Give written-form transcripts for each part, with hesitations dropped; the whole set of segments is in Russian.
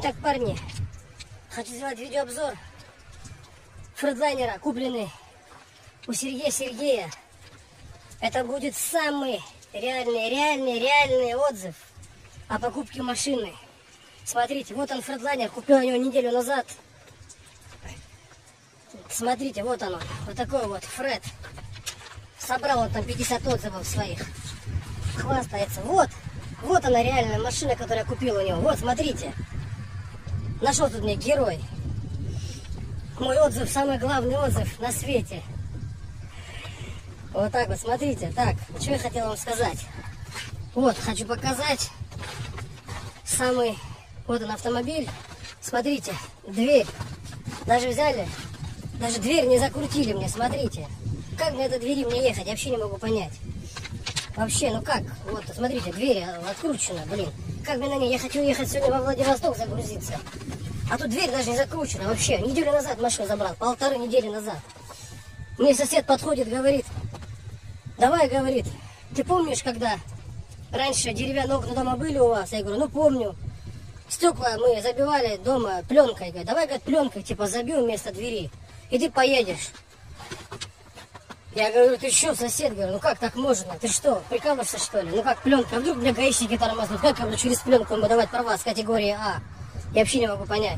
Так, парни, хочу сделать видеообзор фредлайнера, купленный у Сергея. Это будет самый реальный отзыв о покупке машины. Смотрите, вот он фредлайнер, купил я его неделю назад. Смотрите, вот оно, вот такой вот Фред. Собрал он там 50 отзывов своих. Хвастается. Вот она реальная машина, которую я купил у него. Вот, смотрите. Нашел тут мне герой. Мой отзыв, самый главный отзыв на свете. Вот так вот, смотрите. Так, что я хотел вам сказать. Вот, хочу показать самый... Вот он, автомобиль. Смотрите, дверь. Даже взяли, даже дверь не закрутили мне, смотрите. Как на этой двери мне ехать, я вообще не могу понять. Вообще, ну как? Вот, смотрите, дверь откручена, блин. Как мне на ней? Я хочу ехать сегодня во Владивосток загрузиться. А тут дверь даже не закручена вообще. Неделю назад машину забрал, 1,5 недели назад. Мне сосед подходит, говорит, давай, говорит, ты помнишь, когда раньше деревянные окна дома были у вас? Я говорю, ну помню. Стекла мы забивали дома пленкой. Говорит, давай, говорит, пленкой типа забьем вместо двери. И ты поедешь. Я говорю, ты что, сосед? Говорю, ну как так можно? Ты что, прикалываешься, что ли? Ну как пленка? Вдруг меня гаишники тормознут? Как я буду через пленку выдавать права с категории А? Я вообще не могу понять.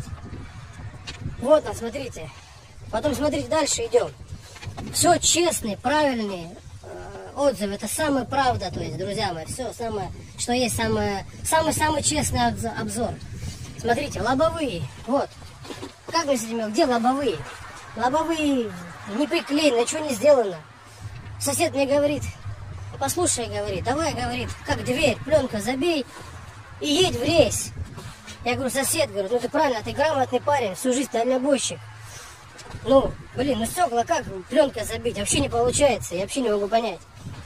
Вот он, смотрите. Потом, смотрите, дальше идем. Все честные, правильные отзывы. Это самая правда, то есть, друзья мои. Все самое, что есть, самый честный обзор. Смотрите, лобовые. Вот. Как мы сидим? Где лобовые? Лобовые не приклеены, ничего не сделано. Сосед мне говорит, послушай, говорит, давай, говорит, как дверь, пленка забей и едь в рейс. Я говорю, сосед, говорю, ну ты правильно, ты грамотный парень, всю жизнь дальнобойщик. Ну, блин, ну стекла как пленкой забить? Вообще не получается, я вообще не могу понять.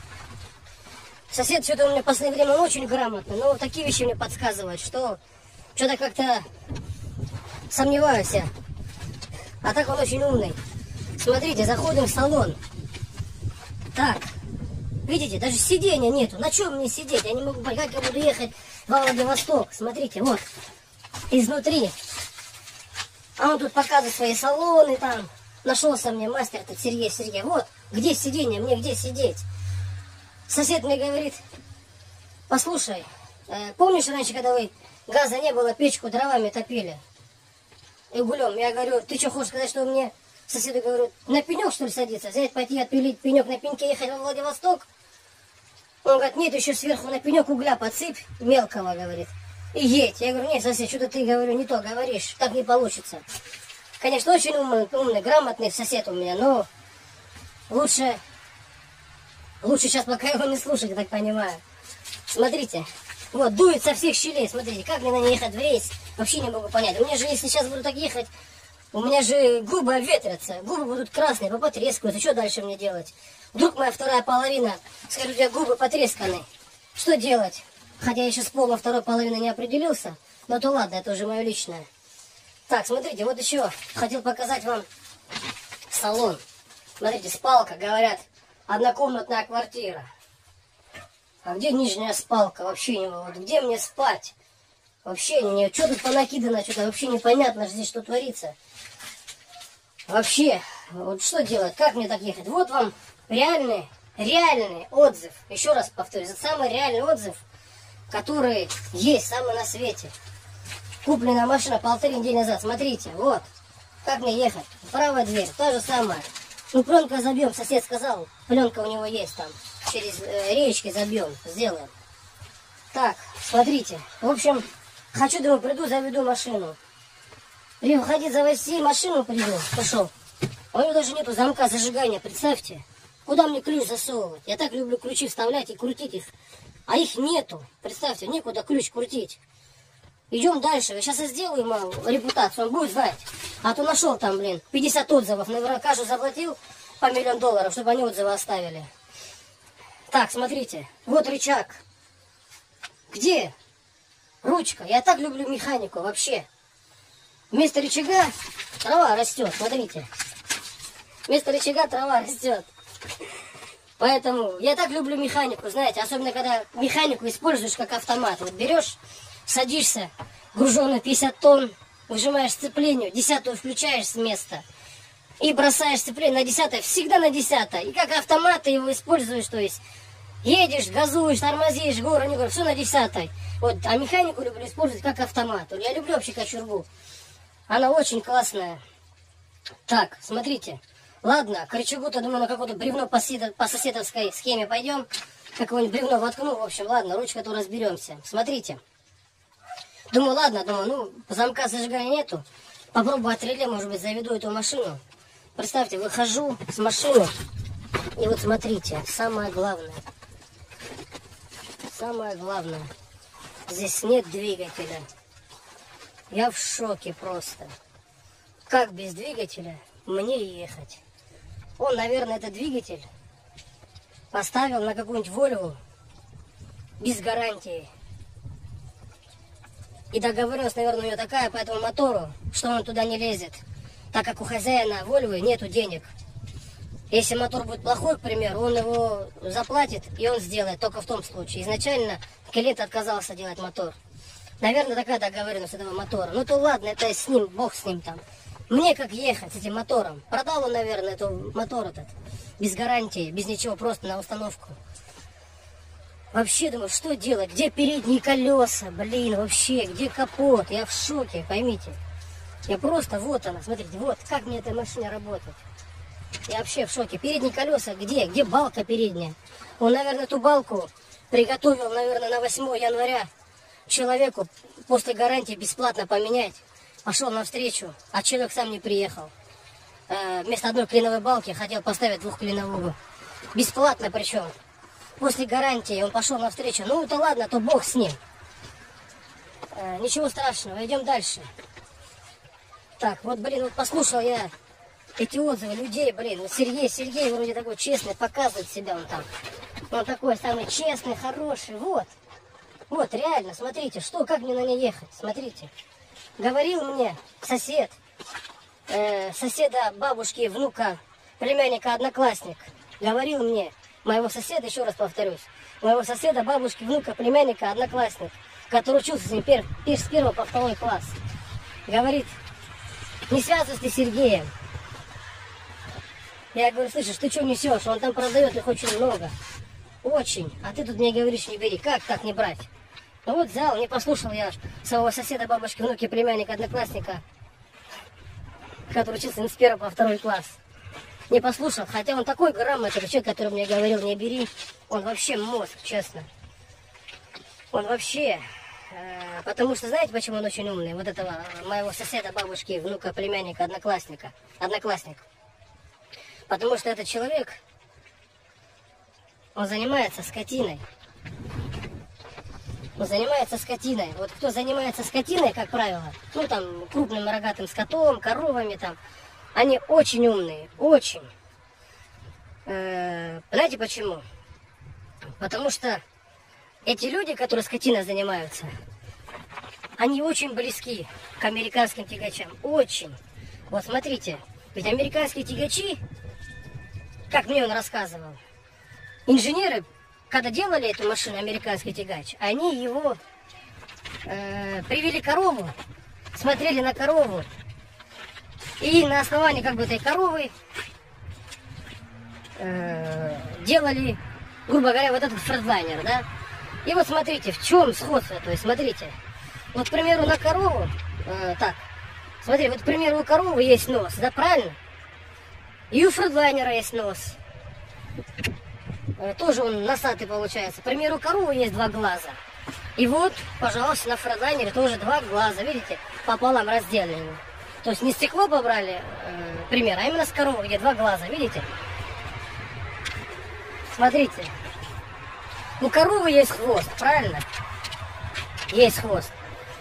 Сосед что-то у меня в последнее время очень грамотный, но такие вещи мне подсказывают, что что-то как-то сомневаюсь я. А так он очень умный. Смотрите, заходим в салон. Так, видите, даже сиденья нету. На чем мне сидеть? Я не могу понять, как я буду ехать во Владивосток. Смотрите, вот, изнутри. А он тут показывает свои салоны там. Нашелся мне мастер, этот Сергей. Вот, где сиденье, мне где сидеть? Сосед мне говорит, послушай, помнишь раньше, когда вы газа не было, печку дровами топили? И углем. Я говорю, ты что, хочешь сказать, что мне, соседу говорю, на пенек, что ли, садиться? Взять, пойти отпилить пенек, на пеньке ехать во Владивосток? Он говорит, нет, еще сверху на пенек угля подсыпь, мелкого, говорит, и едь. Я говорю, нет, сосед, что-то ты, говорю, не то говоришь, так не получится. Конечно, очень умный, грамотный сосед у меня, но лучше сейчас пока его не слушать, я так понимаю. Смотрите. Вот, дует со всех щелей, смотрите, как мне на ней ехать в рейс, вообще не могу понять. У меня же, если сейчас буду так ехать, у меня же губы обветрятся, губы будут красные, потрескаются, что дальше мне делать? Вдруг моя вторая половина, скажет, у тебя губы потресканы, что делать? Хотя я еще с полом второй половины не определился, но то ладно, это уже мое личное. Так, смотрите, вот еще хотел показать вам салон. Смотрите, спалка, говорят, однокомнатная квартира. А где нижняя спалка? Вообще не могу. Где мне спать? Вообще не. Что тут понакидано? Что-то вообще непонятно здесь, что творится. Вообще, вот что делать? Как мне так ехать? Вот вам реальный отзыв. Еще раз повторюсь, это самый реальный отзыв, который есть, самый на свете. Купленная машина 1,5 недели назад. Смотрите, вот. Как мне ехать? Правая дверь, та же самая. Ну, пленка забьем, сосед сказал. Пленка у него есть там. Через речки забьем, сделаем. Так, смотрите. В общем, хочу, думаю, приду, заведу машину. Приходить завести машину приду, пошел. А у него даже нету замка зажигания, представьте. Куда мне ключ засовывать? Я так люблю ключи вставлять и крутить их. А их нету. Представьте, некуда ключ крутить. Идем дальше. Я сейчас и сделаю ему репутацию, он будет знать. А то нашел там, блин, 50 отзывов. Наверняка же заплатил по $1 миллион, чтобы они отзывы оставили. Так, смотрите, вот рычаг. Где? Ручка. Я так люблю механику вообще. Вместо рычага трава растет, смотрите. Вместо рычага трава растет. Поэтому я так люблю механику, знаете, особенно когда механику используешь как автомат. Вот берешь, садишься груженную 50 тонн, выжимаешь сцепление, 10-ю включаешь с места и бросаешь сцепление на 10-й, всегда на 10-й. И как автомат ты его используешь, то есть едешь, газуешь, тормозишь, гору, не гору, все на 10-й. Вот, а механику люблю использовать как автомат. Я люблю вообще кочергу. Она очень классная. Так, смотрите. Ладно, к рычагу-то, думаю, на какое-то бревно по соседовской схеме пойдем. Какое-нибудь бревно воткну, в общем, ладно, ручка-то разберемся. Смотрите. Думаю, ладно, ну, замка зажигания нету. Попробую от реле, может быть, заведу эту машину. Представьте, выхожу с машины. И вот смотрите, самое главное. Самое главное. Здесь нет двигателя. Я в шоке просто. Как без двигателя мне ехать? Он, наверное, этот двигатель поставил на какую-нибудь Volvo без гарантии. И договоренность, наверное, у нее такая по этому мотору, что он туда не лезет. Так как у хозяина Volvo нету денег. Если мотор будет плохой, к примеру, он его заплатит, и он сделает только в том случае. Изначально клиент отказался делать мотор. Наверное, такая договоренность этого мотора. Ну то ладно, это с ним, бог с ним там. Мне как ехать с этим мотором? Продал он, наверное, этот мотор этот. Без гарантии, без ничего, просто на установку. Вообще, думаю, что делать? Где передние колеса? Блин, вообще, где капот? Я в шоке, поймите. Я просто, вот она, смотрите, вот, как мне эта машина работает. Я вообще в шоке. Передние колеса где? Где балка передняя? Он, наверное, эту балку приготовил, наверное, на 8 января человеку после гарантии бесплатно поменять. Пошел навстречу, а человек сам не приехал. Вместо одной клиновой балки хотел поставить двухклиновую. Бесплатно причем. После гарантии он пошел навстречу. Ну, это ладно, то бог с ним. Ничего страшного, идем дальше. Так, вот, блин, вот послушал я эти отзывы людей, блин. Вот Сергей вроде такой честный, показывает себя он там. Он такой самый честный, хороший, вот. Вот, реально, смотрите, что, как мне на ней ехать, смотрите. Говорил мне сосед, соседа бабушки, внука, племянника, одноклассник. Говорил мне, моего соседа, еще раз повторюсь, моего соседа, бабушки, внука, племянника, одноклассник, который учился с ним с 1 по 2 класс. Говорит, не связывайся ты с Сергеем. Я говорю, слышишь, ты что несешь? Он там продает их очень много. Очень. А ты тут мне говоришь, не бери. Как так не брать? Ну вот взял, не послушал я своего соседа, бабушки, внуки, племянника, одноклассника, который учился с 1 по 2 класс. Не послушал, хотя он такой грамотный человек, который мне говорил, не бери. Он вообще мозг, честно. Он вообще... потому что, знаете, почему он очень умный? Вот этого моего соседа, бабушки, внука, племянника, одноклассника. Потому что этот человек, он занимается скотиной. Он занимается скотиной. Вот кто занимается скотиной, как правило, ну там крупным рогатым скотом, коровами там, они очень умные, очень. Знаете почему? Потому что эти люди, которые скотиной занимаются, они очень близки к американским тягачам. Очень. Вот смотрите, ведь американские тягачи, как мне он рассказывал, инженеры, когда делали эту машину, американский тягач, они его привели корову, смотрели на корову, и на основании как бы этой коровы делали, грубо говоря, вот этот фредлайнер, да? И вот смотрите, в чем сходство, то есть смотрите, вот, к примеру, на корову, так, смотри, вот, к примеру, у коровы есть нос, да, правильно? И у фредлайнера есть нос. Тоже он носатый получается. К примеру, у коровы есть 2 глаза. И вот, пожалуйста, на фредлайнере тоже 2 глаза, видите, пополам разделены. То есть не стекло побрали, пример, а именно с коровы, где 2 глаза, видите? Смотрите. У коровы есть хвост, правильно? Есть хвост.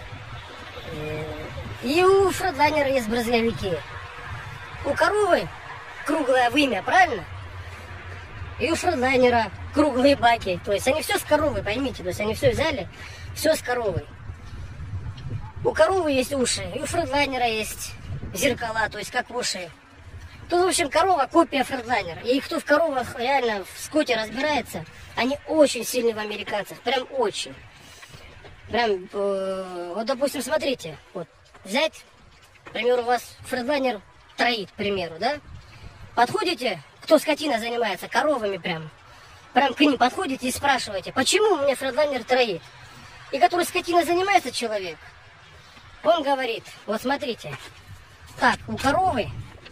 И у фредлайнера есть брызговики. У коровы круглое вымя, правильно? И у фредлайнера круглые баки. То есть они все с коровой, поймите. То есть они все взяли, все с коровой. У коровы есть уши, и у фредлайнера есть зеркала, то есть как уши. Тут, в общем, корова копия фредлайнера. И кто в коровах реально в скоте разбирается, они очень сильны в американцах. Прям очень. Прям, вот, допустим, смотрите, вот, взять, к примеру, у вас фредлайнер троит, к примеру, да? Подходите, кто скотина занимается, коровами прям к ним подходите и спрашиваете, почему у меня фредлайнер троит? И который скотина занимается человек, он говорит, вот смотрите, так, у коровы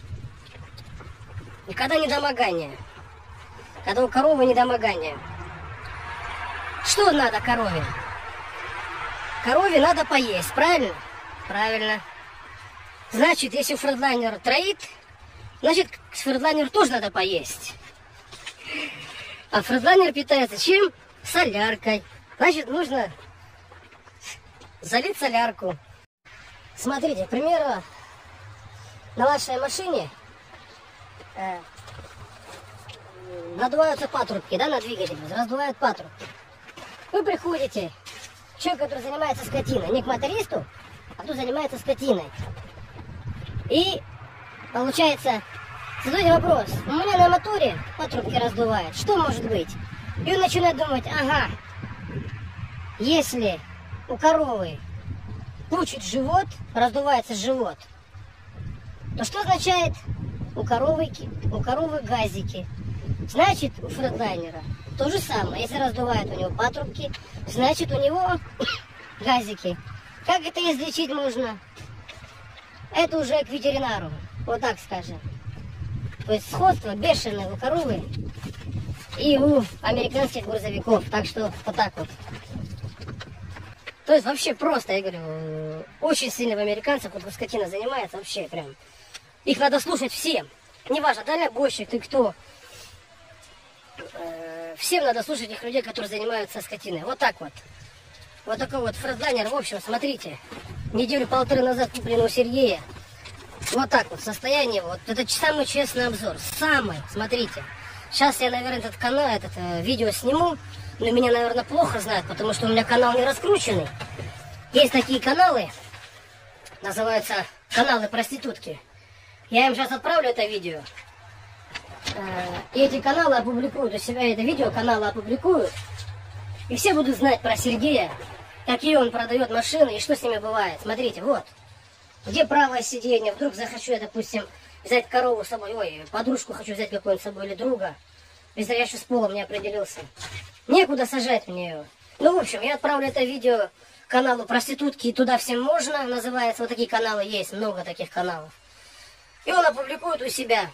никогда недомогание. Когда у коровы недомогание. Что надо корове? Корове надо поесть, правильно? Правильно. Значит, если фредлайнер троит, значит, фредлайнеру тоже надо поесть. А фредлайнер питается чем? Соляркой. Значит, нужно залить солярку. Смотрите, к примеру, на вашей машине надуваются патрубки, да, на двигателе, раздувают патрубки. Вы приходите, человек, который занимается скотиной, не к мотористу, а кто занимается скотиной. И получается, задаете вопрос, у меня на моторе патрубки раздувает, что может быть? И он начинает думать, ага, если у коровы пучит живот, раздувается живот, то что означает у коровы газики? Значит, у фредлайнера то же самое. Если раздувает у него патрубки, значит, у него газики. Как это излечить можно? Это уже к ветеринару, вот так скажем. То есть сходство бешеное у коровы и у американских грузовиков. Так что вот так вот. То есть вообще просто, я говорю, очень сильно в американцах, вот скотина занимается, вообще прям. Их надо слушать всем. Неважно, дальнобойщик, ты кто. Всем надо слушать этих людей, которые занимаются скотиной. Вот так вот. Вот такой вот фредлайнер. В общем, смотрите. Неделю-полторы назад куплен у Сергея. Вот так вот. Состояние. Вот это самый честный обзор. Самый. Смотрите. Сейчас я, наверное, это видео сниму. Но меня, наверное, плохо знают, потому что у меня канал не раскрученный. Есть такие каналы. Называются каналы проститутки. Я им сейчас отправлю это видео. И эти каналы опубликуют у себя, это видео каналы опубликуют. И все будут знать про Сергея, какие он продает машины и что с ними бывает. Смотрите, вот. Где правое сиденье? Вдруг захочу я, допустим, взять корову с собой. Ой, подружку хочу взять какую-нибудь с собой или друга. Без я еще с полом не определился. Некуда сажать мне ее. Ну, в общем, я отправлю это видео каналу проститутки. И туда всем можно. Называется, вот такие каналы есть. Много таких каналов. И он опубликует у себя.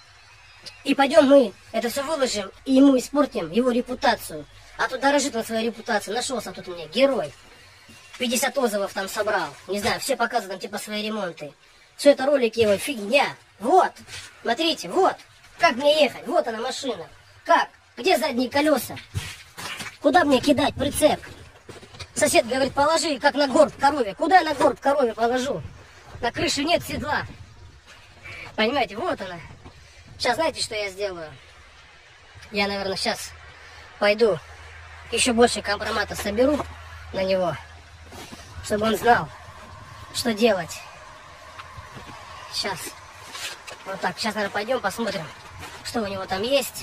И пойдем мы это все выложим, и ему испортим его репутацию. А тут дорожит он своей репутацией. Нашелся тут у меня герой. 50 отзывов там собрал. Не знаю, все показывают там типа свои ремонты. Все это ролики его, фигня. Вот, смотрите, вот. Как мне ехать? Вот она машина. Как? Где задние колеса? Куда мне кидать прицеп? Сосед говорит, положи, как на горб корове. Куда я на горб корове положу? На крыше нет седла. Понимаете, вот она. Сейчас знаете, что я сделаю? Я, наверное, сейчас пойду еще больше компромата соберу на него, чтобы он знал, что делать. Сейчас. Вот так. Сейчас, наверное, пойдем посмотрим, что у него там есть.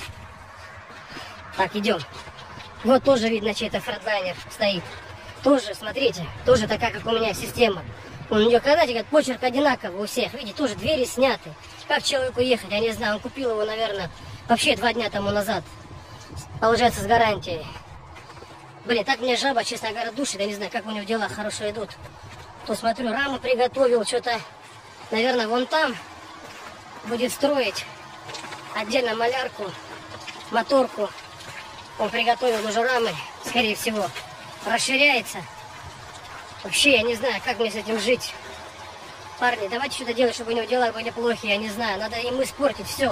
Так, идем. Вот тоже видно, чей-то фредлайнер стоит. Тоже, смотрите, тоже такая, как у меня система. У нее, знаете, как почерк одинаковый у всех. Видите, тоже двери сняты. Как человеку ехать, я не знаю. Он купил его, наверное, вообще 2 дня тому назад. Получается, с гарантией. Блин, так мне жаба, честно говоря, душит. Я не знаю, как у него дела хорошо идут. То смотрю, рамы приготовил, что-то, наверное, вон там будет строить отдельно малярку, моторку. Он приготовил уже рамы, скорее всего, расширяется. Вообще, я не знаю, как мне с этим жить. Парни, давайте что-то делать, чтобы у него дела были плохие, я не знаю. Надо ему испортить все.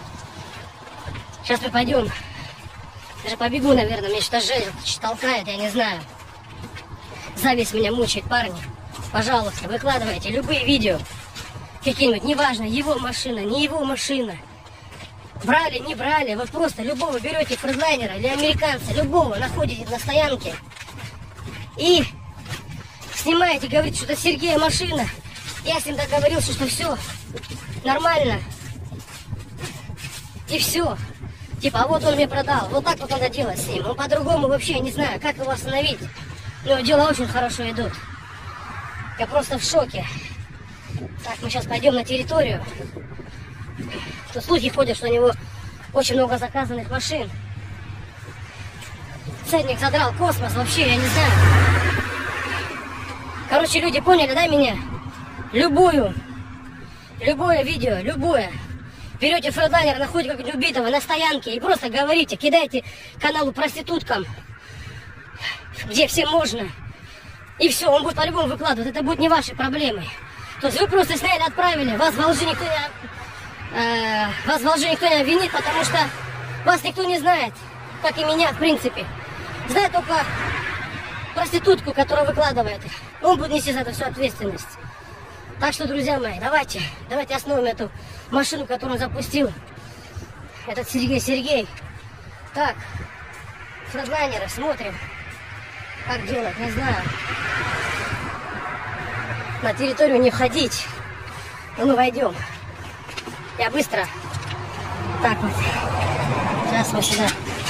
Сейчас мы пойдем. Даже побегу, наверное, меня что-то толкает, я не знаю. Зависть меня мучает, парни. Пожалуйста, выкладывайте любые видео. Какие-нибудь, неважно, его машина, не его машина. Брали, не брали, вот просто любого берете фредлайнера или американца, любого находите на стоянке. И снимаете, говорите, что это Сергея машина. Я с ним договорился, что все нормально. И все. Типа, а вот он мне продал. Вот так вот надо делать с ним. Он по-другому вообще не знаю, как его остановить. Но дела очень хорошо идут. Я просто в шоке. Так, мы сейчас пойдем на территорию. Тут слухи ходят, что у него очень много заказанных машин. Ценник задрал космос, вообще, я не знаю. Короче, люди поняли, да, меня? Любое видео, любое. Берете фредлайнер, находите как-нибудь убитого на стоянке и просто говорите, кидайте каналу проституткам, где всем можно. И все, он будет по-любому выкладывать. Это будет не вашей проблемой. То есть вы просто сняли, отправили. Вас в лжи никто не обвинит, потому что вас никто не знает, как и меня, в принципе. Знает только проститутку, которая выкладывает. Он будет нести за это всю ответственность. Так что, друзья мои, давайте остановим эту машину, которую он запустил. Этот Сергей. Так, фредлайнеры, смотрим. Как делать, не знаю. На территорию не входить. Но мы войдем. Я быстро. Так вот. Сейчас мы сюда.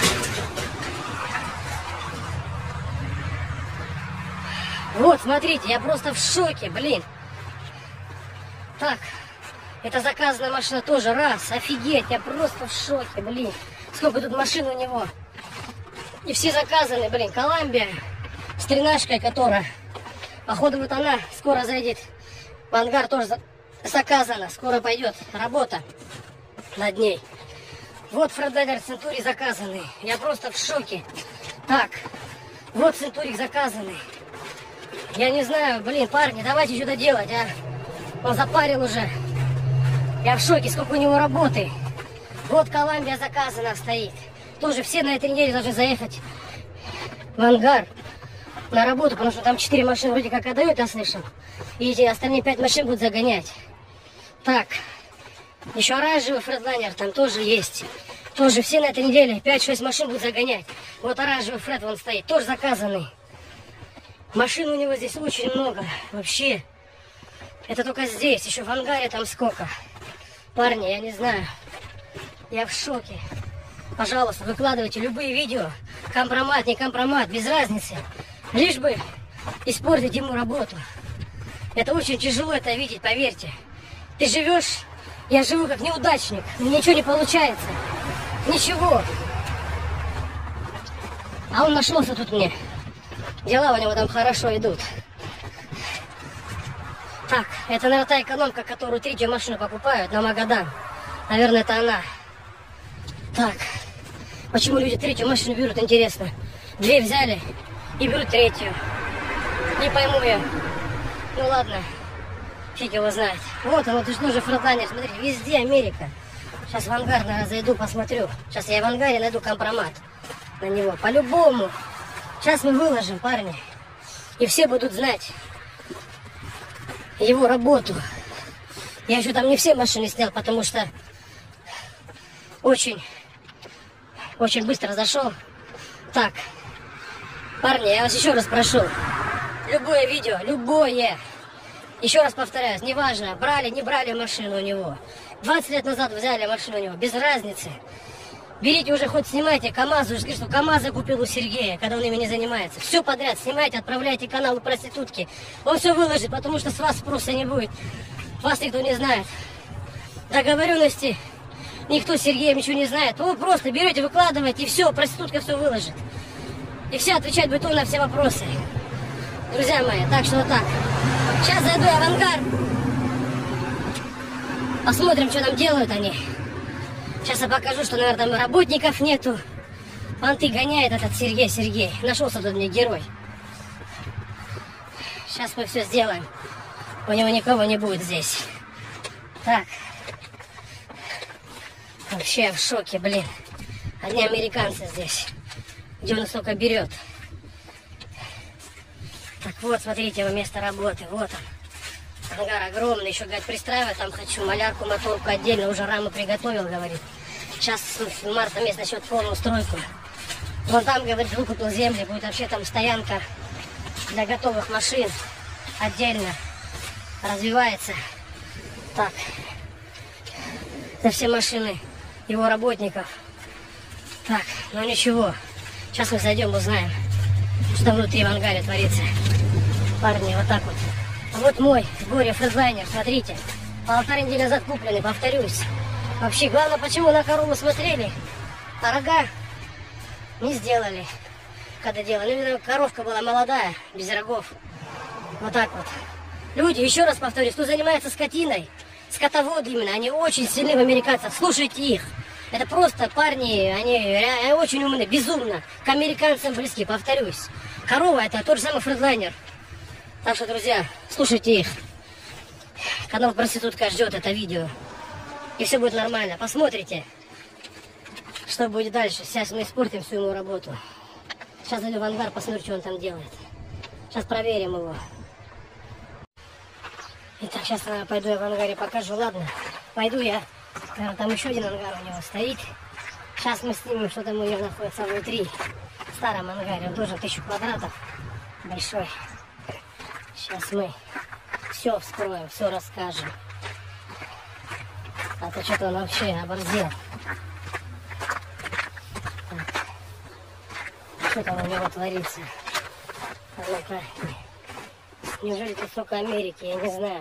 Вот, смотрите, я просто в шоке, блин. Так, это заказанная машина тоже. Раз, офигеть, я просто в шоке, блин. Сколько тут машин у него. И все заказаны, блин. Коламбия с тренажкой, которая, походу, вот она скоро зайдет в ангар, тоже заказана. Скоро пойдет работа над ней. Вот фредлайнер Центурий заказанный. Я просто в шоке. Так, вот Центурик заказанный. Я не знаю, блин, парни, давайте что-то делать, а. Он запарил уже. Я в шоке, сколько у него работы. Вот Коламбия заказана стоит. Тоже все на этой неделе должны заехать в ангар на работу, потому что там 4 машины вроде как отдают, я слышал. И эти остальные 5 машин будут загонять. Так, еще оранжевый фредлайнер там тоже есть. Тоже все на этой неделе 5-6 машин будут загонять. Вот оранжевый фред вон стоит, тоже заказанный. Машин у него здесь очень много, вообще. Это только здесь, еще в ангаре там сколько. Парни, я не знаю. Я в шоке. Пожалуйста, выкладывайте любые видео. Компромат, не компромат, без разницы. Лишь бы испортить ему работу. Это очень тяжело это видеть, поверьте. Ты живешь, я живу как неудачник. Ничего не получается. Ничего. А он нашелся тут мне. Дела у него там хорошо идут. Так, это, наверное, та экономка, которую третью машину покупают на Магадан. Наверное, это она. Так, почему люди третью машину берут, интересно? 2 взяли и берут третью. Не пойму я. Ну ладно, фиг его знает. Вот он, вот уж тоже фредлайнер, смотрите, везде Америка. Сейчас в ангар, наверное, зайду, посмотрю. Сейчас я в ангаре найду компромат на него. По-любому. Сейчас мы выложим, парни. И все будут знать его работу. Я еще там не все машины снял, потому что очень быстро зашел. Так, парни, я вас еще раз прошу. Любое видео, любое. Еще раз повторяюсь, неважно, брали, не брали машину у него. 20 лет назад взяли машину у него, без разницы. Берите уже, хоть снимайте КамАЗ, уже скажите, что КамАЗ я купил у Сергея, когда он ими не занимается. Все подряд снимайте, отправляйте каналу проститутки. Он все выложит, потому что с вас спроса не будет. Вас никто не знает. Договоренности никто с Сергеем ничего не знает. Вы просто берете, выкладываете, и все, проститутка все выложит. И все отвечать будет он на все вопросы. Друзья мои, так что вот так. Сейчас зайду я в ангар. Посмотрим, что там делают они. Сейчас я покажу, что, наверное, там работников нету. Понты гоняет этот Сергей. Нашелся тут мне герой. Сейчас мы все сделаем. У него никого не будет здесь. Так. Вообще я в шоке, блин. Одни американцы здесь. Где он столько берет. Так вот, смотрите, его место работы. Вот он. Ангар огромный. Еще, говорит, пристраивать там хочу. Малярку, моторку отдельно. Уже раму приготовил, говорит. Сейчас в марта месяц начнет полную стройку. Вон там, говорит, выкупил земли. Будет вообще там стоянка для готовых машин. Отдельно развивается. Так. Это все машины его работников. Так, ну ничего. Сейчас мы зайдем, узнаем. что внутри в ангаре творится. Парни, вот так вот. А вот мой горе фредлайнер, смотрите. 1,5 недели назад купленный, повторюсь. Вообще, главное, почему на корову смотрели, а рога не сделали, когда делали. Ну, видно, коровка была молодая, без рогов. Вот так вот. Люди, еще раз повторюсь, кто занимается скотиной, скотоводы именно, они очень сильны в американцах. Слушайте их. Это просто парни, они очень умные, безумно. К американцам близки, повторюсь. Корова это тот же самый фредлайнер. Так что, друзья, слушайте их. Канал Проститутка ждет это видео. И все будет нормально. Посмотрите, что будет дальше. Сейчас мы испортим всю ему работу. Сейчас зайду в ангар, посмотрю, что он там делает. Сейчас проверим его. Итак, сейчас пойду я в ангаре покажу. Ладно, пойду я. Наверное, там еще один ангар у него стоит. Сейчас мы снимем, что там у него находится внутри. В старом ангаре. Он тоже 1000 квадратов. Большой. Сейчас мы все вскроем, все расскажем. А то что-то он вообще оборзел. Что там у него творится? Ну-ка. Неужели тут столько Америки? Я не знаю.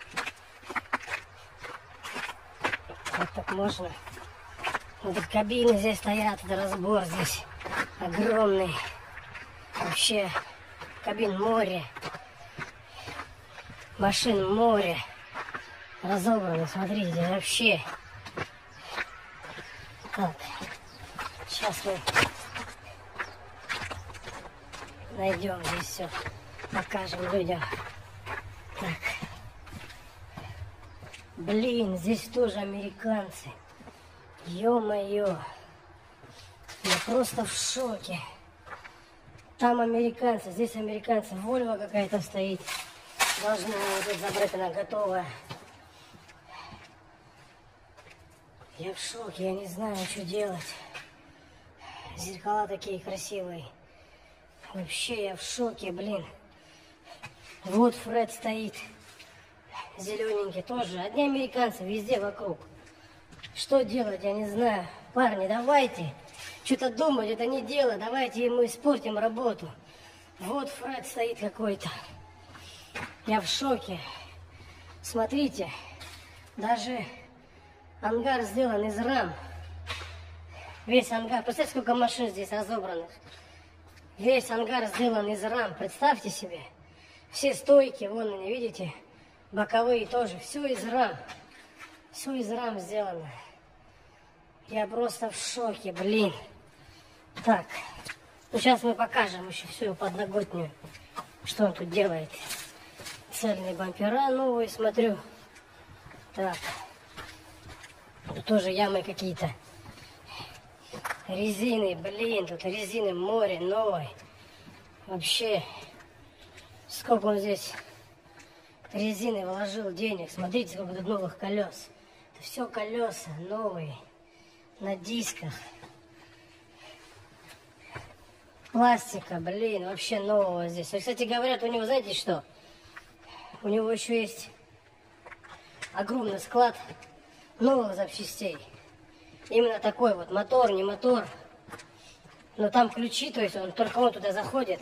Вот так можно. Вот тут кабины здесь стоят, это разбор здесь огромный. Вообще кабин море. Машин море. Разобраны, смотрите, здесь вообще. Так, сейчас мы найдем здесь все, покажем людям. Так, блин, здесь тоже американцы. Ё-моё, я просто в шоке. Там американцы, здесь американцы. Вольво какая-то стоит. Должна вот тут забрать, она готовая. Я в шоке, я не знаю, что делать. Зеркала такие красивые. Вообще я в шоке, блин. Вот Фред стоит. Зелененький тоже. Одни американцы везде вокруг. Что делать, я не знаю. Парни, давайте. Что-то думать, это не дело. Давайте ему испортим работу. Вот Фред стоит какой-то. Я в шоке. Смотрите. Даже ангар сделан из рам. Весь ангар. Представьте, сколько машин здесь разобранных. Весь ангар сделан из рам. Представьте себе. Все стойки, вон они, видите? Боковые тоже. Все из рам. Все из рам сделано. Я просто в шоке, блин. Так. Ну, сейчас мы покажем еще всю подноготную. Что он тут делает. Цельные бампера новые, смотрю. Так. Тут тоже ямы какие-то. Резины, блин, тут резины море новой. Вообще, сколько он здесь резины вложил денег. Смотрите, сколько тут новых колес. Это все колеса новые, на дисках. Пластика, блин, вообще нового здесь. И, кстати, говорят, у него, знаете что? У него еще есть огромный склад новых запчастей. Именно такой вот, мотор, не мотор. Но там ключи, то есть только он туда заходит.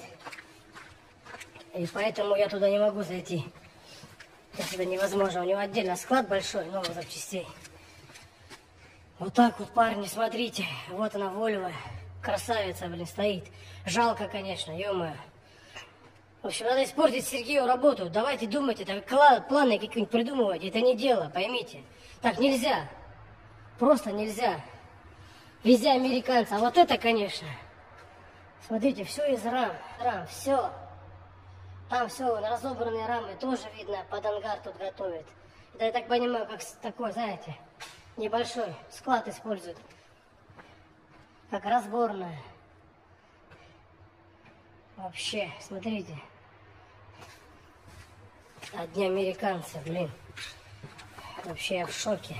И поэтому я туда не могу зайти. Это невозможно. У него отдельно склад большой новых запчастей. Вот так вот, парни, смотрите. Вот она, Вольво. Красавица, блин, стоит. Жалко, конечно, ё-моё. В общем, надо испортить Сергею работу. Давайте думать, это планы какие-нибудь придумывать. Это не дело, поймите. Так нельзя. Просто нельзя. Везде американцы. А вот это, конечно. Смотрите, все из рам. Все. Там все, разобранные рамы тоже видно. Под ангар тут готовят. Это, я так понимаю, как такой, знаете, небольшой склад используют. Как разборная. Вообще, смотрите. Одни американцы, блин. Вообще я в шоке.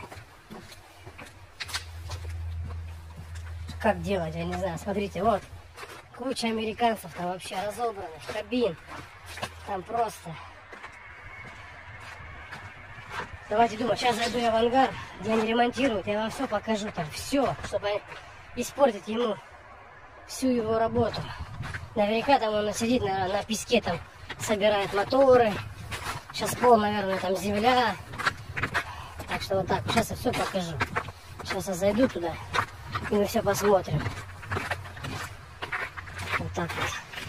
Как делать, я не знаю. Смотрите, вот. Куча американцев там вообще разобранных. Кабин. Там просто. Давайте думать. Сейчас зайду я в ангар, где они ремонтируют. Я вам все покажу там. Все, чтобы испортить ему всю его работу. Наверняка там он сидит на песке, там собирает моторы. Сейчас пол, наверное, там земля. Так что вот так. Сейчас я все покажу. Сейчас я зайду туда и мы все посмотрим. Вот так вот.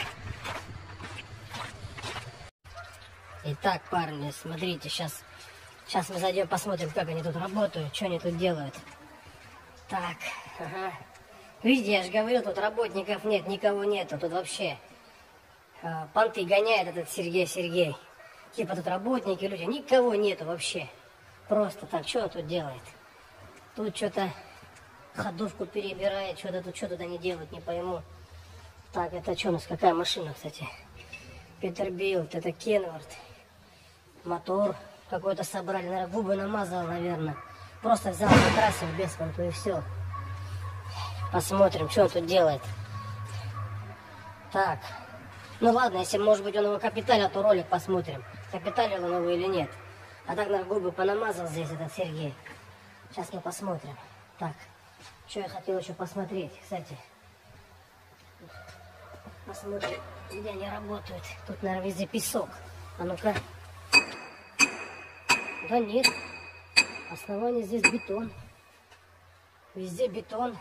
Итак, парни, смотрите, сейчас мы зайдем, посмотрим, как они тут работают, что они тут делают. Так, ага. Видите, я же говорил, тут работников нет, никого нету, тут вообще понты гоняет этот Сергей. Типа тут работники, люди, никого нету вообще. Просто так, что он тут делает? Тут что-то ходовку перебирает, что тут они делают, не пойму. Так, это что у нас, какая машина, кстати? Петербилд, это Кенворт. Мотор какой-то собрали, наверное, губы намазал, наверное. Просто взял, покрасил без понту и все. Посмотрим, что он тут делает. Так, ну ладно, если, может быть, он его капиталил, то ролик посмотрим. Капиталил он его или нет. А так, наверное, губы понамазал здесь этот Сергей. Сейчас мы посмотрим. Так, что я хотел еще посмотреть, кстати. Посмотрим, где они работают. Тут, наверное, везде песок. А ну-ка. Да нет. Основание здесь бетон. Везде бетон.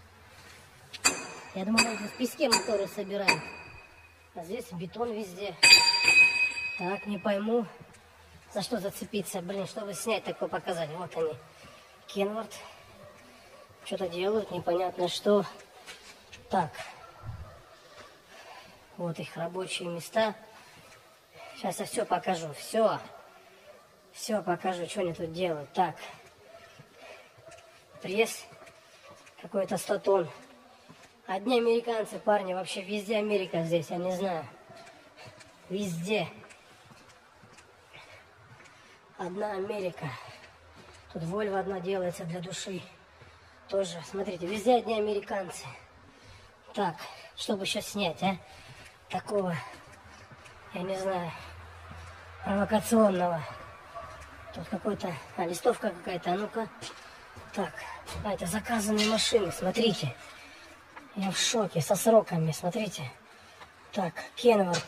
Я думал, в песке моторы собирают. А здесь бетон везде. Так, не пойму, за что зацепиться. Блин, чтобы снять такое показать. Вот они. Кенворт. Что-то делают, непонятно что. Так. Вот их рабочие места. Сейчас я все покажу. Все покажу, что они тут делают. Так. Пресс. Какой-то 100 тонн. Одни американцы, парни. Вообще везде Америка здесь, я не знаю. Везде. Одна Америка. Тут Вольво одна делается для души. Тоже, смотрите, везде одни американцы. Так, чтобы сейчас снять, а? Такого, я не знаю, провокационного. Тут какой-то, листовка какая-то, а ну-ка. Так, это заказанные машины, смотрите. Я в шоке, со сроками, смотрите. Так, Кенворт.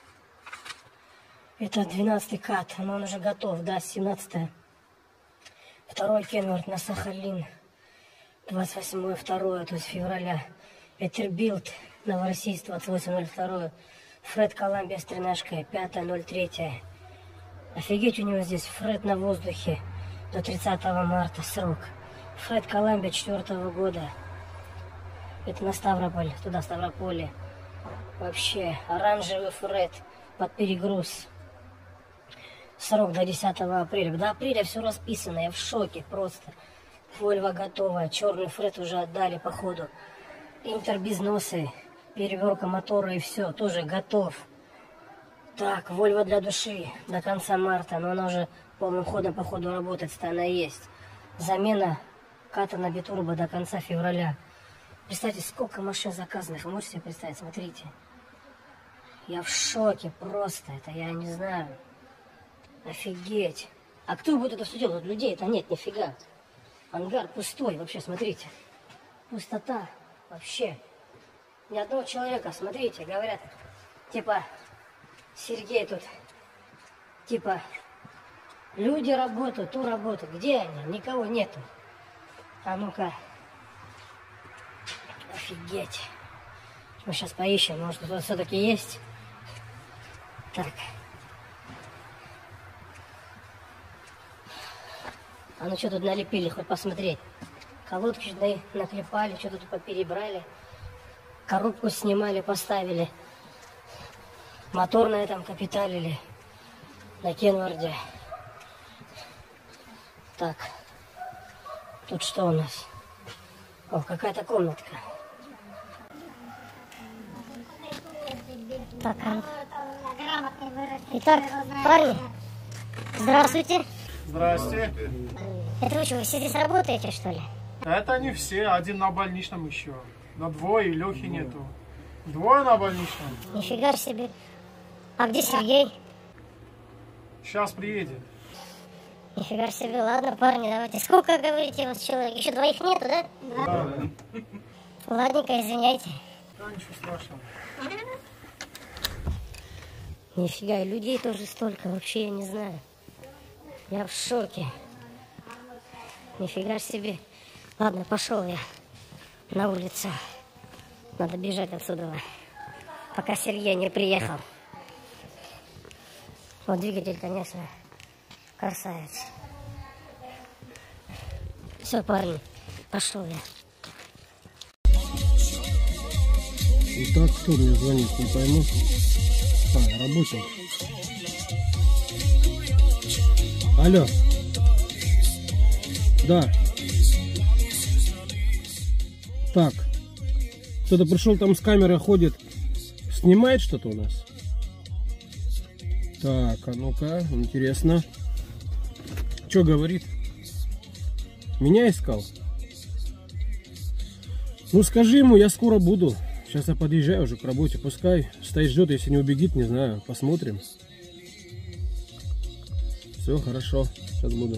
Это 12-й кат, но он уже готов, да, 17-е. Второй Кенворт на Сахалин. 28.02, то есть февраля. Петербилд, Новороссийск, 28.02. Фред Коламбия с тренажкой, 5.03. Офигеть, у него здесь Фред на воздухе до 30 марта срок. Фред Коламбия 4-го года. Это на Ставрополь, туда Ставрополе. Вообще, оранжевый Фред под перегруз. Срок до 10 апреля. До апреля все расписано, я в шоке просто. Вольво готова, черный Фред уже отдали по ходу. Интер без носа, переверка мотора и все, тоже готов. Так, Вольво для души до конца марта, но она уже полным ходом по ходу работает, она есть. Замена ката на битурбо до конца февраля. Представьте, сколько машин заказанных, вы можете себе представить, смотрите. Я в шоке просто, это я не знаю. Офигеть. А кто будет это все делать? Тут людей-то нет, нифига. Ангар пустой, вообще, смотрите. Пустота, вообще. Ни одного человека, смотрите, говорят, типа, Сергей тут, типа, люди работают, ту работают. Где они? Никого нету. А ну-ка. Офигеть. Мы сейчас поищем, может, тут все-таки есть. Так. А ну что тут налепили, хоть посмотреть. Колодки наклепали, что-то тут поперебрали. Коробку снимали, поставили. Мотор на этом капиталили. На Кенворде. Так. Тут что у нас? О, какая-то комнатка. Так, итак, парни, здравствуйте. Здрасте. Это вы что, вы все здесь работаете, что ли? Это не все, один на больничном еще. На двое, Лехи нету. Двое на больничном. Нифига себе. А где Сергей? Сейчас приедет. Нифига себе, ладно, парни, давайте. Сколько, говорите, у вас человек? Еще двоих нету, да? Да. Ладненько, извиняйте. Да, ничего страшного. Нифига, и людей тоже столько, вообще я не знаю. Я в шоке. Нифига ж себе. Ладно, пошел я на улицу. Надо бежать отсюда, пока Сергей не приехал. Вот двигатель, конечно, красавец. Все, парни, пошел я. Итак, кто мне звонит, не пойму. Рабочий. Алло. Да. Так. Кто-то пришел, там с камерой ходит. Снимает что-то у нас? Так, а ну-ка, интересно. Что говорит? Меня искал? Ну скажи ему, я скоро буду. Сейчас я подъезжаю уже к работе. Пускай стоит, ждет, если не убегит, не знаю. Посмотрим. Все, хорошо. Сейчас буду.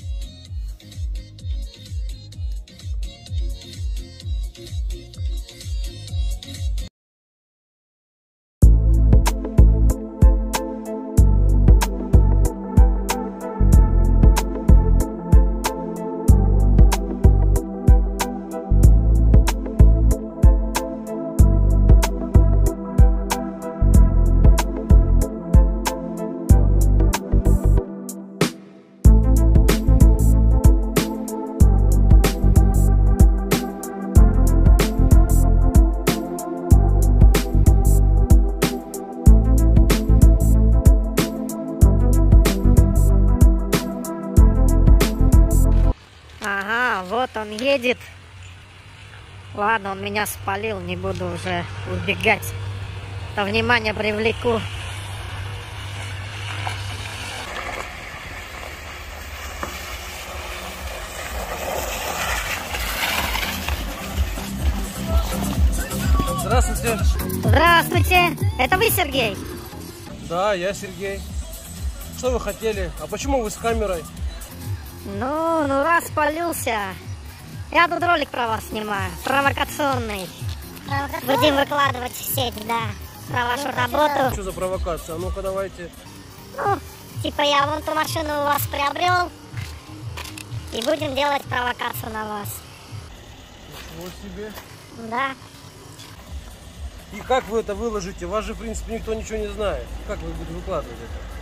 Вот он едет. Ладно, он меня спалил, не буду уже убегать. То внимание привлеку. Здравствуйте. Здравствуйте. Это вы, Сергей? Да, я Сергей. Что вы хотели? А почему вы с камерой? Ну, раз спалился. Я тут ролик про вас снимаю, провокационный. Будем выкладывать в сеть, да, про вашу работу. Что за провокация? А ну-ка давайте. Ну, типа я вон ту машину у вас приобрел, и будем делать провокацию на вас. Вот себе. Да. И как вы это выложите? Вас же, в принципе, никто ничего не знает. Как вы будете выкладывать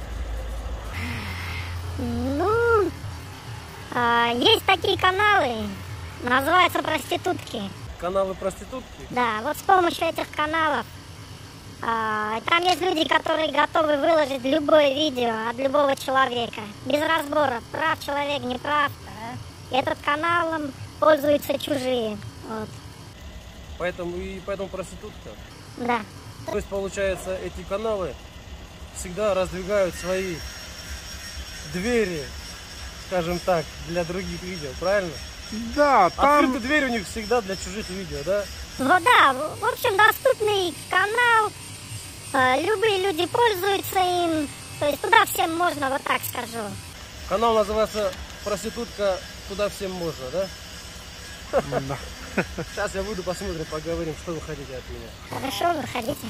это? Ну, есть такие каналы, называются проститутки. Каналы проститутки? Да, вот с помощью этих каналов там есть люди, которые готовы выложить любое видео от любого человека, без разбора, прав человек, не прав. Этот каналом пользуются чужие. Вот. Поэтому проститутка? Да. То есть, получается, эти каналы всегда раздвигают свои двери, скажем так, для других видео, правильно? Да, там... Открытая дверь у них всегда для чужих видео, да? Ну да, в общем, доступный канал, любые люди пользуются им, то есть туда всем можно, вот так скажу. Канал называется «Проститутка, туда всем можно», да? Да. Сейчас я выйду, посмотрим, поговорим, что вы хотите от меня. Хорошо, выходите.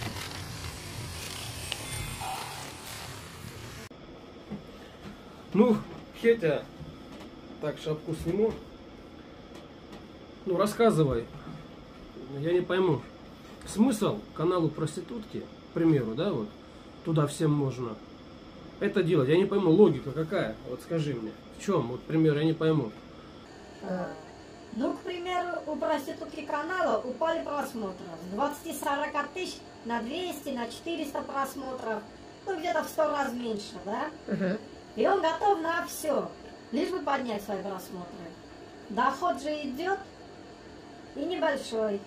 Ну, Хетя, так, шапку сниму. Ну, рассказывай. Я не пойму. Смысл каналу проститутки, к примеру, да, вот, туда всем можно это делать. Я не пойму, логика какая? Вот скажи мне, в чем? Вот, к примеру, я не пойму. Ну, к примеру, у проститутки канала упали просмотры с 20-40 тысяч на 200, на 400 просмотров. Ну, где-то в 100 раз меньше, да? И он готов на все, лишь бы поднять свои просмотры. Доход же идет и небольшой.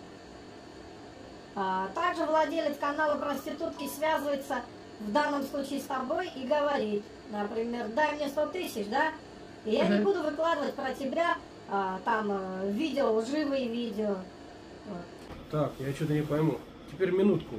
Также владелец канала проститутки связывается в данном случае с тобой и говорит, например, дай мне 100 тысяч, да? И я не буду выкладывать про тебя там видео, лживые видео. Вот. Так, я что-то не пойму. Теперь минутку.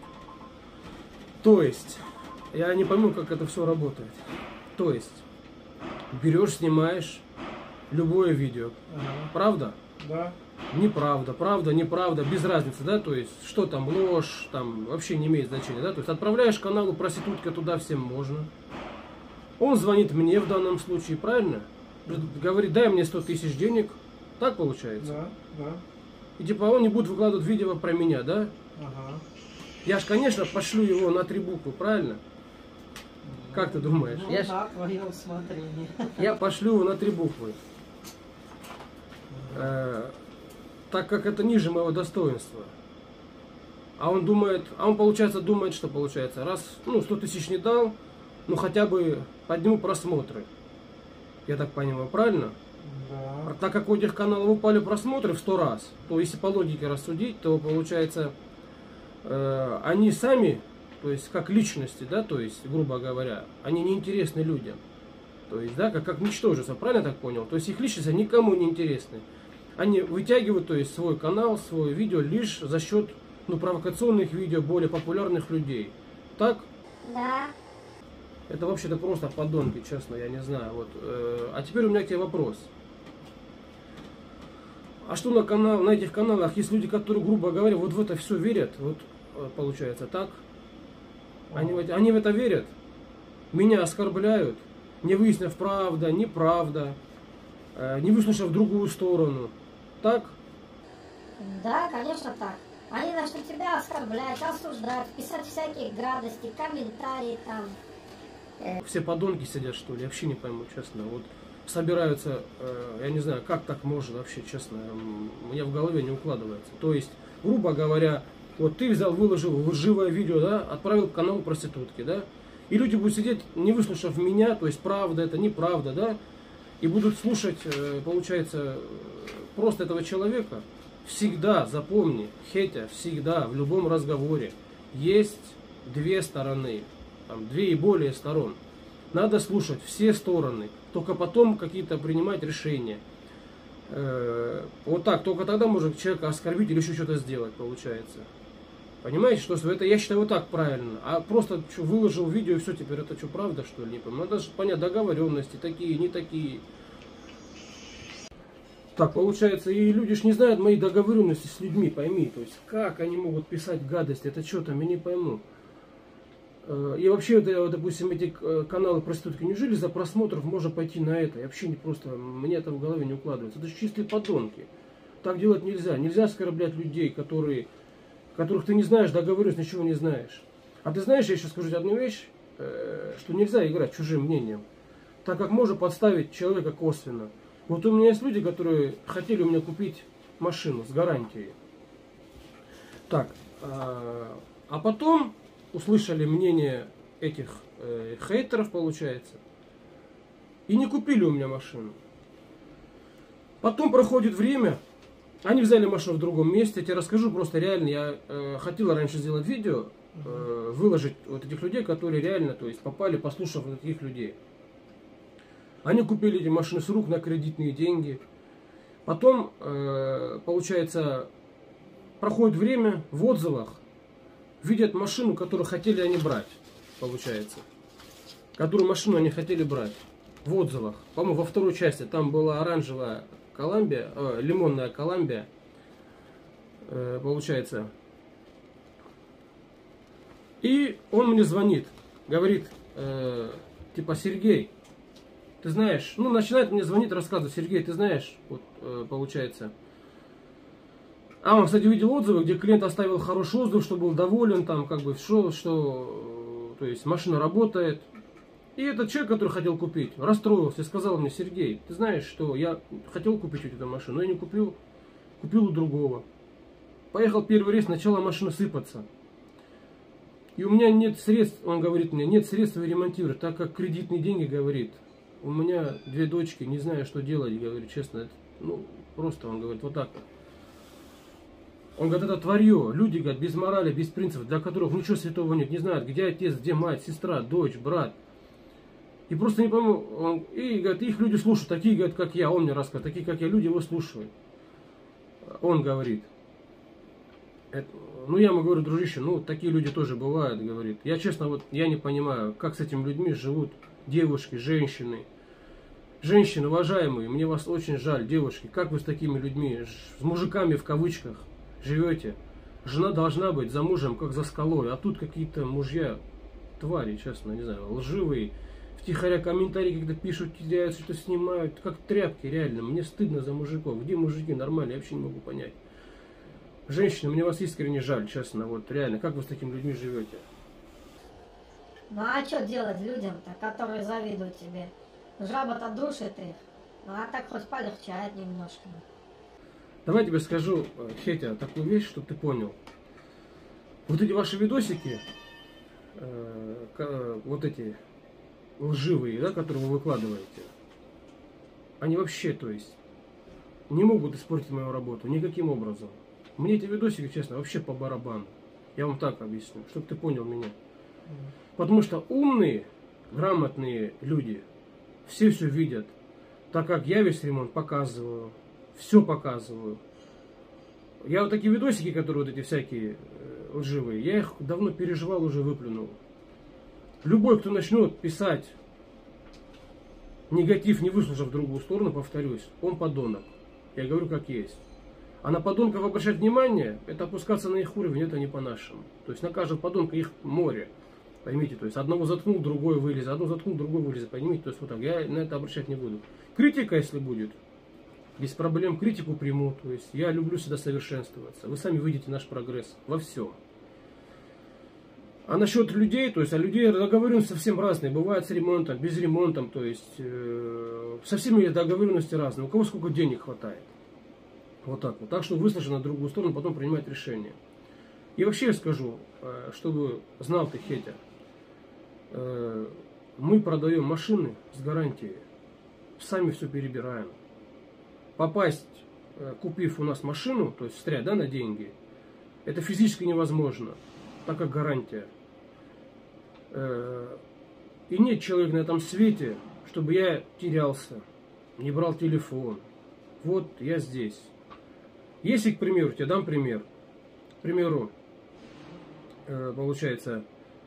То есть, я не пойму, как это все работает. То есть, берешь, снимаешь любое видео. Правда? Да. неправда, правда, неправда, без разницы, да, то есть, что там, ложь, там, вообще не имеет значения, да, то есть, отправляешь каналу проститутка, туда всем можно. Он звонит мне в данном случае, правильно? Говорит, дай мне 100 тысяч денег, так получается? Да, да. И типа он не будет выкладывать видео про меня, да? Ага. Я ж, конечно, пошлю его на 3 буквы, правильно? Как ты думаешь? Ну, да, твое усмотрение. Я пошлю его на 3 буквы. Так как это ниже моего достоинства. А он думает, получается, думает, что получается. Раз, 100 тысяч не дал, хотя бы подниму просмотры. Я так понимаю, правильно? Да. Так как у этих каналов упали просмотры в 100 раз, то если по логике рассудить, то получается, они сами, то есть как личности, да, то есть, грубо говоря, они неинтересны людям. То есть, да, как ничтожество, правильно я так понял? То есть их личности никому не интересны. Они вытягивают, то есть, свой канал, свое видео лишь за счет, провокационных видео более популярных людей. Так? Да. Это вообще-то просто подонки, честно, я не знаю. Вот, а теперь у меня к тебе вопрос. А что на этих каналах есть люди, которые, грубо говоря, вот в это все верят? Вот получается так? Они в это верят? Меня оскорбляют, не выяснив правда, неправда, не выслушав другую сторону. Так? Да, конечно так. Они начнут тебя оскорблять, осуждать, писать всякие гадости, комментарии там. Все подонки сидят, что ли? Я вообще не пойму, честно. Вот собираются, я не знаю, как так можно вообще, честно. У меня в голове не укладывается. То есть, грубо говоря, вот ты взял, выложил лживое видео, да, отправил к каналу проститутки, да, и люди будут сидеть, не выслушав меня, то есть правда это, неправда, да, и будут слушать, получается, просто этого человека. Всегда, запомни, Хетя, всегда, в любом разговоре есть 2 стороны, там 2 и более сторон. Надо слушать все стороны, только потом какие-то принимать решения. Вот так, только тогда можно человека оскорбить или еще что-то сделать, получается. Понимаете, что это, я считаю, вот так правильно. А просто выложил видео и все, теперь это что, правда, что ли? Не помню. Надо же понять договоренности, такие, не такие. Так, получается, и люди ж не знают мои договоренности с людьми, пойми. То есть, как они могут писать гадости, это что там, я не пойму. И вообще, допустим, эти каналы проститутки, неужели за просмотров можно пойти на это? Я вообще не просто, мне это в голове не укладывается. Это же чистые подонки. Так делать нельзя. Нельзя оскорблять людей, которых ты не знаешь, договоренность, ничего не знаешь. А ты знаешь, я еще скажу одну вещь, что нельзя играть чужим мнением, так как можно подставить человека косвенно. Вот у меня есть люди, которые хотели у меня купить машину с гарантией. Так, а потом услышали мнение этих хейтеров, получается, и не купили у меня машину. Потом проходит время, они взяли машину в другом месте. Я тебе расскажу просто реально, я хотел раньше сделать видео, выложить вот этих людей, которые реально, то есть попали, послушав вот этих людей. Они купили эти машины с рук на кредитные деньги. Потом, получается, проходит время, в отзывах видят машину, которую хотели они брать, получается. Которую машину они хотели брать. В отзывах. По-моему, во второй части там была оранжевая Коламбия, лимонная Коламбия, получается. И он мне звонит, говорит, типа, Сергей, ты знаешь, начинает мне звонить, рассказывать, Сергей, ты знаешь, вот, получается. А он, кстати, видел отзывы, где клиент оставил хороший отзыв, что был доволен, там, как бы, что, то есть, машина работает. И этот человек, который хотел купить, расстроился и сказал мне, Сергей, ты знаешь, что я хотел купить эту машину, но я не купил, купил у другого. Поехал первый рейс, начала машина сыпаться. И у меня нет средств, он говорит мне, нет средств ее ремонтировать, так как кредитные деньги, говорит. У меня 2 дочки, не знаю, что делать, говорит, честно, это, просто, он говорит, вот так вот. Он говорит, это тварье, люди, говорит, без морали, без принципов, для которых ничего святого нет, не знают, где отец, где мать, сестра, дочь, брат. И просто не пойму, и, говорит, их люди слушают, такие, говорит, как я, он мне рассказывает, такие, как я, люди его слушают. Он говорит. Я ему говорю, дружище, такие люди тоже бывают, говорит. Я, честно, я не понимаю, как с этими людьми живут девушки, женщины. Женщины, уважаемые, мне вас очень жаль, девушки, как вы с такими людьми, с мужиками в кавычках живете? Жена должна быть за мужем, как за скалой, а тут какие-то мужья, твари, честно, не знаю, лживые, втихаря комментарии когда пишут, теряются, что снимают, как тряпки, реально, мне стыдно за мужиков. Где мужики нормальные, я вообще не могу понять. Женщины, мне вас искренне жаль, честно, вот реально, как вы с такими людьми живете? Ну а что делать людям-то, которые завидуют тебе? Жаба-то душит их. Ну а так хоть полегчает немножко. Давай я тебе скажу, Хетя, такую вещь, чтобы ты понял. Вот эти ваши видосики, вот эти лживые, да, которые вы выкладываете, они вообще, то есть, не могут испортить мою работу никаким образом. Мне эти видосики, честно, вообще по барабану. Я вам так объясню, чтобы ты понял меня. Потому что умные, грамотные люди все видят. Так как я весь ремонт показываю, все показываю. Я вот такие видосики, которые вот эти всякие лживые, я их давно переживал, уже выплюнул. Любой, кто начнет писать негатив, не выслушав другую сторону, повторюсь, он подонок. Я говорю как есть. А на подонков обращать внимание, это опускаться на их уровень, это не по-нашему. То есть на каждого подонка их море. Поймите, то есть одного заткнул, другой вылез, одного заткнул, другой вылез. Поймите, то есть вот так. Я на это обращать не буду. Критика, если будет, без проблем критику приму. То есть я люблю всегда совершенствоваться. Вы сами видите наш прогресс во всем. А насчет людей, то есть о людей договоренности совсем разные. Бывает с ремонтом, без ремонта, то есть со всеми договоренности разные. У кого сколько денег хватает. Вот так вот. Так что выслушай на другую сторону, потом принимать решение. И вообще я скажу, чтобы знал ты, Хетя, мы продаем машины с гарантией. Сами все перебираем. Попасть, купив у нас машину, то есть встрять, да, на деньги, это физически невозможно, так как гарантия. И нет человека на этом свете, чтобы я терялся, не брал телефон. Вот я здесь. Если, к примеру, тебе дам пример. К примеру, получается,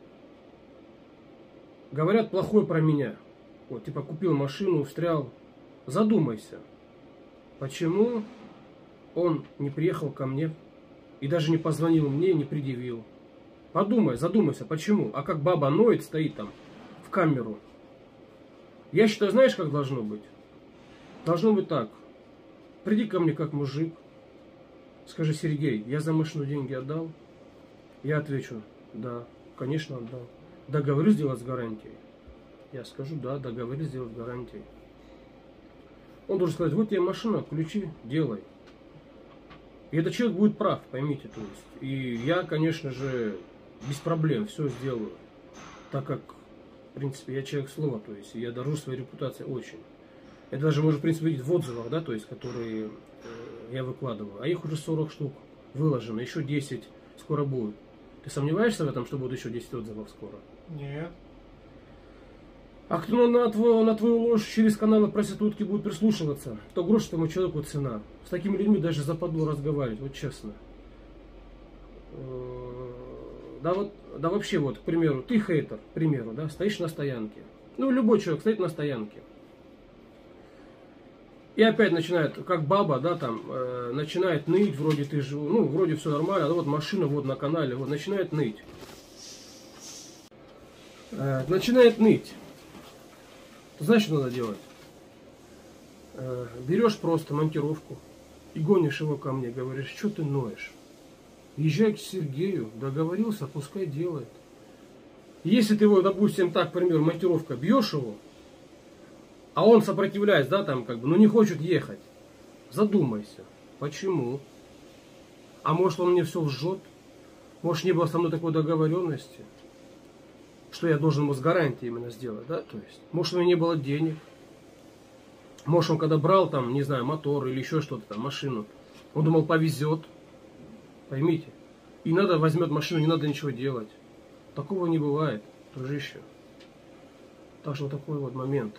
говорят плохое про меня. Вот, типа, купил машину, встрял. Задумайся, почему он не приехал ко мне и даже не позвонил мне, не предъявил. Подумай, задумайся, почему. А как баба ноет, стоит там в камеру. Я считаю, знаешь, как должно быть? Должно быть так. Приди ко мне как мужик. Скажи: Сергей, я за машину деньги отдал? Я отвечу: да, конечно отдал. Договорюсь сделать с гарантией. Я скажу: да, договорюсь сделать с гарантией. Он должен сказать: вот тебе машина, ключи, делай. И этот человек будет прав, поймите, то есть. И я, конечно же, без проблем все сделаю. Так как, в принципе, я человек слова, то есть я дорожу своей репутацией очень. Это даже можно, в принципе, видеть в отзывах, да, то есть, которые я выкладываю. А их уже 40 штук выложено, еще 10 скоро будет. Ты сомневаешься в этом, что будет еще 10 отзывов скоро? Нет. А кто на твою ложь через каналы проститутки будет прислушиваться, то грош этому человеку цена. С такими людьми даже западло разговаривать, вот честно. Да вообще, вот, к примеру, ты хейтер, к примеру, да, стоишь на стоянке. Ну, любой человек стоит на стоянке. И опять начинает, как баба, да, там, начинает ныть, вроде ты же, ну, вроде все нормально, да, вот машина вот на канале, вот, начинает ныть. Начинает ныть. Знаешь, что надо делать? Берешь просто монтировку и гонишь его ко мне, говоришь: что ты ноешь? Езжай к Сергею, договорился, пускай делает. Если ты его, допустим, так, к примеру, монтировка, бьешь его, а он сопротивляется, да, там, как бы, ну, не хочет ехать, задумайся, почему? А может, он мне все лжет? Может, не было со мной такой договоренности, что я должен ему с гарантией именно сделать, да, то есть, может, у меня не было денег, может, он когда брал, там, не знаю, мотор или еще что-то, там, машину, он думал, повезет, поймите, и надо, возьмет машину, не надо ничего делать. Такого не бывает, дружище. Так что вот такой вот момент.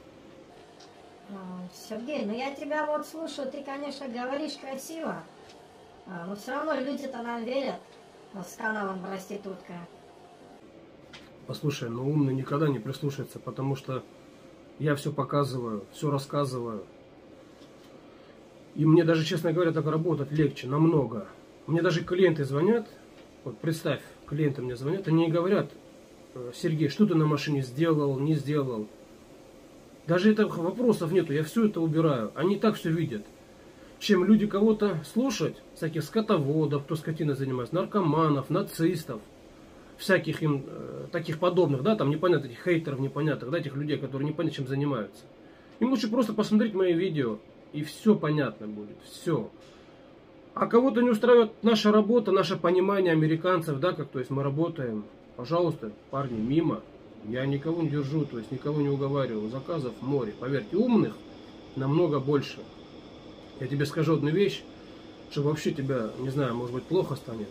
Сергей, ну я тебя вот слушаю, ты, конечно, говоришь красиво, но все равно люди-то нам верят с каналом «Проститутка». Послушай, но умный никогда не прислушается, потому что я все показываю, все рассказываю. И мне даже, честно говоря, так работать легче, намного. Мне даже клиенты звонят, вот представь, клиенты мне звонят, они говорят: Сергей, что ты на машине сделал, не сделал. Даже этих вопросов нету, я все это убираю. Они так все видят. Чем люди кого-то слушать, всяких скотоводов, кто скотиной занимается, наркоманов, нацистов, всяких им таких подобных, да, там непонятных, этих хейтеров непонятных, да, этих людей, которые непонятно чем занимаются. Им лучше просто посмотреть мои видео, и все понятно будет, все. А кого-то не устраивает наша работа, наше понимание американцев, да, как, то есть мы работаем, пожалуйста, парни, мимо. Я никого не держу, то есть никого не уговариваю, заказов море. Поверьте, умных намного больше. Я тебе скажу одну вещь, что вообще тебя, не знаю, может быть, плохо станет.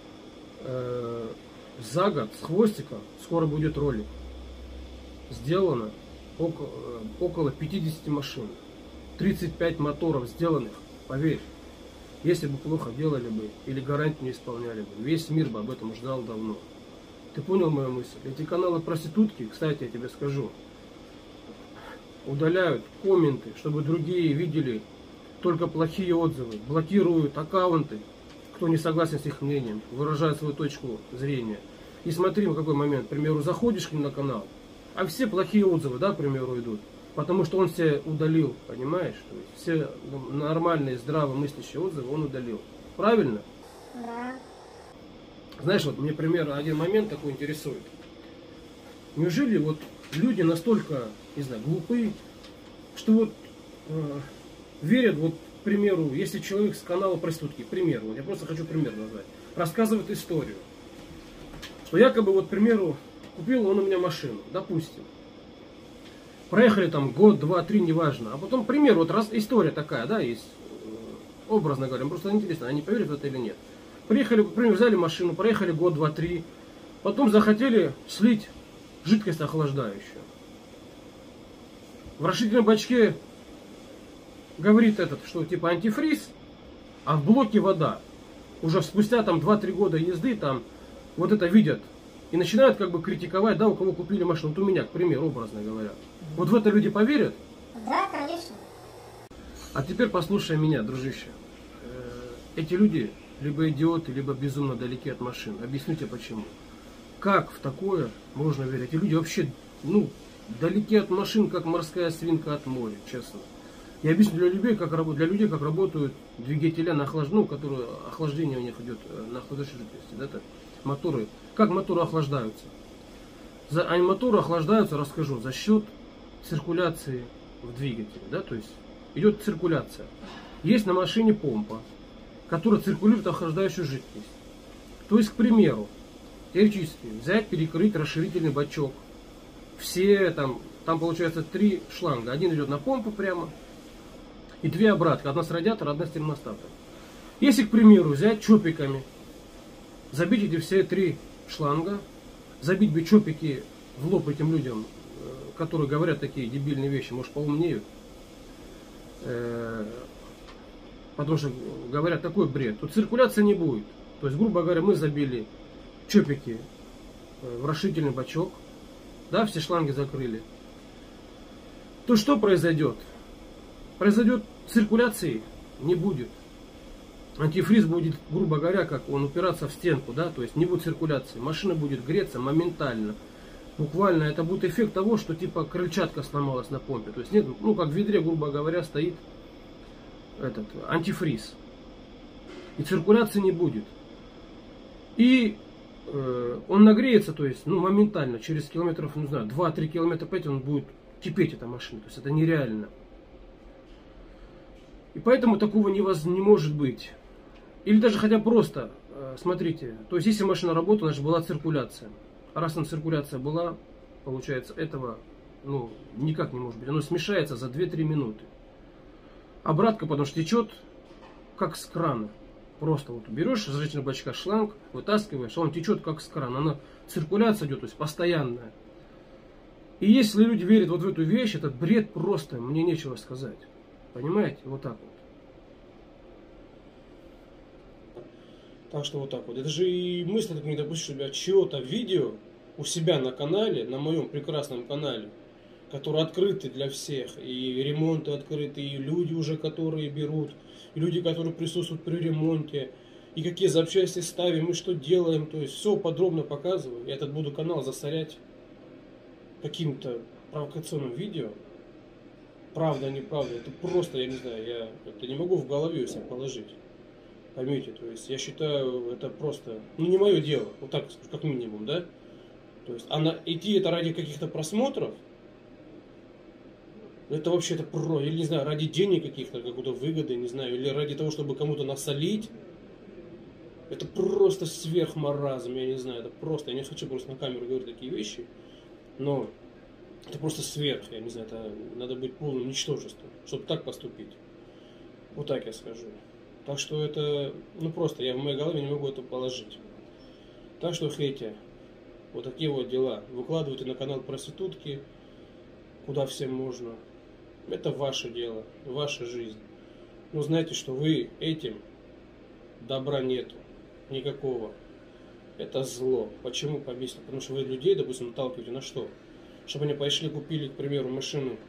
За год с хвостиком скоро будет ролик. Сделано около 50 машин. 35 моторов сделанных, поверь. Если бы плохо делали бы, или гарантию не исполняли бы, весь мир бы об этом ждал давно. Ты понял мою мысль? Эти каналы проститутки, кстати, я тебе скажу, удаляют комменты, чтобы другие видели только плохие отзывы, блокируют аккаунты, кто не согласен с их мнением, выражает свою точку зрения. И смотри, в какой момент, к примеру, заходишь к ним на канал, а все плохие отзывы, да, к примеру, идут, потому что он все удалил, понимаешь? То есть все нормальные, здравомыслящие отзывы он удалил. Правильно? Да. Знаешь, вот мне, пример, один момент такой интересует. Неужели вот люди настолько, не знаю, глупы, что вот верят, вот, к примеру, если человек с канала проститутки, к примеру, вот я просто хочу пример назвать, рассказывает историю, что якобы, вот, к примеру, купил он у меня машину, допустим, проехали там год, два, три, неважно, а потом, к примеру, вот раз история такая, да, есть, образно говоря, просто интересно, они поверят в это или нет. Приехали, например, взяли машину, проехали год, два, три, потом захотели слить жидкость охлаждающую. В растительном бачке говорит этот, что типа антифриз, а в блоке вода. Уже спустя там 2-3 года езды там вот это видят и начинают как бы критиковать, да, у кого купили машину. Вот у меня, к примеру, образно говоря. Вот в это люди поверят? Да, конечно. А теперь послушай меня, дружище. Эти люди либо идиоты, либо безумно далеки от машин. Объясню тебе почему. Как в такое можно верить? Эти люди вообще, ну, далеки от машин, как морская свинка от моря, честно. Я объясню для людей, как работают двигателя на охлаждение, которые охлаждение у них идет на охлаждающей жидкости. Да, это моторы. Как моторы охлаждаются? Моторы охлаждаются, расскажу, за счет циркуляции в двигателе. Да, то есть идет циркуляция. Есть на машине помпа, которая циркулирует охлаждающую жидкость. То есть, к примеру, теоретически взять, перекрыть расширительный бачок. Все там получается 3 шланга. Один идет на помпу прямо, и 2 обратка. Одна с радиатора, одна с термостата. Если, к примеру, взять чопиками, забить эти все 3 шланга, забить бы чопики в лоб этим людям, которые говорят такие дебильные вещи, может, поумнеют, потому что говорят такой бред, то циркуляции не будет. То есть, грубо говоря, мы забили чопики в расширительный бачок, да, все шланги закрыли, то что произойдет? Произойдет циркуляции не будет. Антифриз будет, грубо говоря, как он упираться в стенку, да, то есть не будет циркуляции. Машина будет греться моментально. Буквально это будет эффект того, что типа крыльчатка сломалась на помпе. То есть нет, ну как в ведре, грубо говоря, стоит этот антифриз. И циркуляции не будет. И он нагреется, то есть, ну, моментально, через километров, не знаю, 2-3 километра 5 он будет кипеть, эта машина. То есть это нереально. И поэтому такого не может быть. Или даже хотя просто, смотрите, то есть если машина работала, значит была циркуляция. А раз там циркуляция была, получается, этого, ну, никак не может быть. Оно смешается за 2-3 минуты. Обратка, потому что течет, как с крана. Просто вот берешь из разрешительного бачка шланг, вытаскиваешь, он течет как с крана. Она циркуляция идет, то есть постоянная. И если люди верят вот в эту вещь, этот бред просто, мне нечего сказать. Понимаете? Вот так вот. Так что вот так вот. Это же и мысль не допустить, чтобы я чье-то видео у себя на канале, на моем прекрасном канале, которые открыты для всех, и ремонты открыты, и люди уже, которые берут, и люди, которые присутствуют при ремонте, и какие запчасти ставим, и что делаем, то есть все подробно показываю. Я этот буду канал засорять каким-то провокационным видео. Правда, неправда, это просто, я не знаю, я это не могу в голове себе положить. Поймите, то есть я считаю, это просто, ну не мое дело, вот так как минимум, да? То есть, идти это ради каких-то просмотров, это вообще-то я не знаю, ради денег каких-то, какой-то выгоды, не знаю, или ради того, чтобы кому-то насолить. Это просто сверхмаразм, я не знаю, это просто, я не хочу просто на камеру говорить такие вещи, но это просто сверх, я не знаю, это надо быть полным ничтожеством, чтобы так поступить. Вот так я скажу. Так что это, ну просто, я в моей голове не могу это положить. Так что хейтя, вот такие вот дела. Выкладывайте на канал проститутки, куда всем можно. Это ваше дело, ваша жизнь. Но знайте, что вы этим добра нету. Никакого. Это зло. Почему? Пообъясню. Потому что вы людей, допустим, наталкиваете на что? Чтобы они пошли купили, к примеру, машину